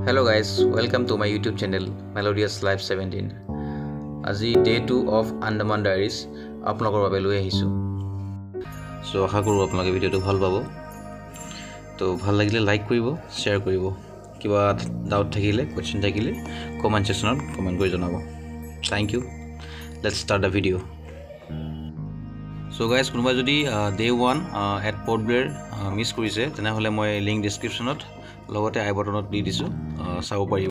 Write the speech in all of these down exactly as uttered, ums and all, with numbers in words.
Hello guys, welcome to my YouTube channel Melodious Life seventeen. Aji day two of Andaman Diaries আপোনালোকৰ বাবে লৈ আহিছো। So আশা কৰো আপোনালোকে ভিডিওটো ভাল পাব। তো ভাল লাগিলে লাইক কৰিব, শেয়াৰ কৰিব। কিবা ডাউট থাকিলে, কোৱেশ্চন থাকিলে কমেন্ট সেকশনত কমেন্ট কৰি জনাব। Thank you. Let's start the video. So guys, কোনোবা যদি day one at Port Blair miss কৰিছে তেনেহলে মই লিংক ডেসক্ৰিপচনত লগতে আই বাটনত দি দিছো চাব পাৰিব।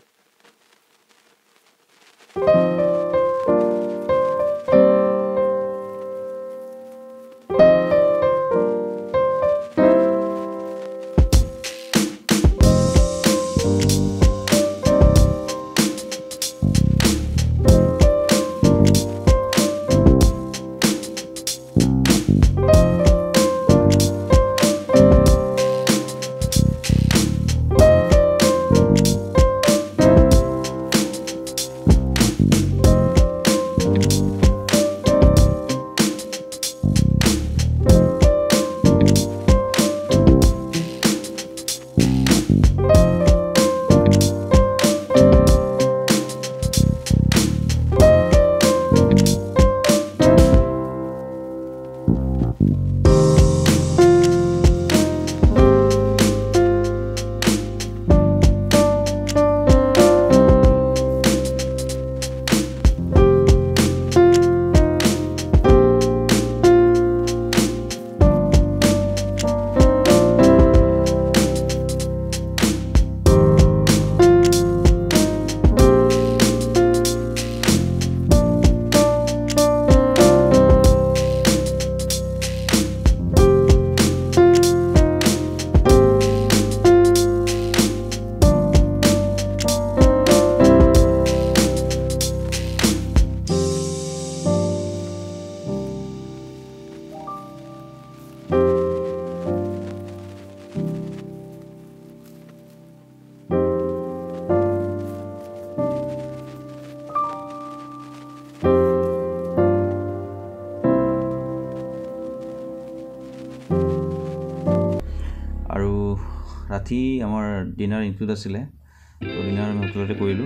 আৰু ৰাতি আমাৰ ডিনাৰ ইনক্লুড আছিলে তো ডিনাৰ আমি হোটেলতে কৰিলো।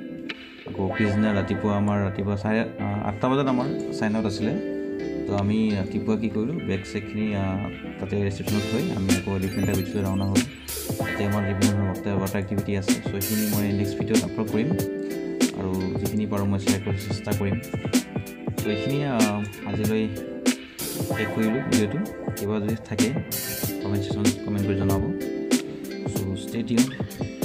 আকৌ পিছদিনা ৰাতিপুৱা আমাৰ ৰাতিপুৱা চাৰে আঠটা বজাত আমাৰ সাইন আউট আছিলে। তো আমি ৰাতিপুৱা কি কৰিলো বেগ চেকখিনি তাতে ৰিসেপশনত থৈ আমি আকৌ এলিফেণ্টা বিচলৈ ৰাওনা হ'ল। তাতে আমাৰ বিভিন্ন ৱাটাৰ এক্টিভিটি আছে। সো এইখিনি মই নেক্সট ভিডিঅ'ত আপলোড কৰিম আৰু যিখিনি পাৰোঁ মই শ্বেয়াৰ কৰাৰ চেষ্টা কৰিম। তো এইখিনি আজিলৈ শেষ কৰিলোঁ ভিডিঅ'টো। কিবা যদি থাকে কমেন্ট সেকশনত কমেন্ট কৰি জনাব। So stay tuned.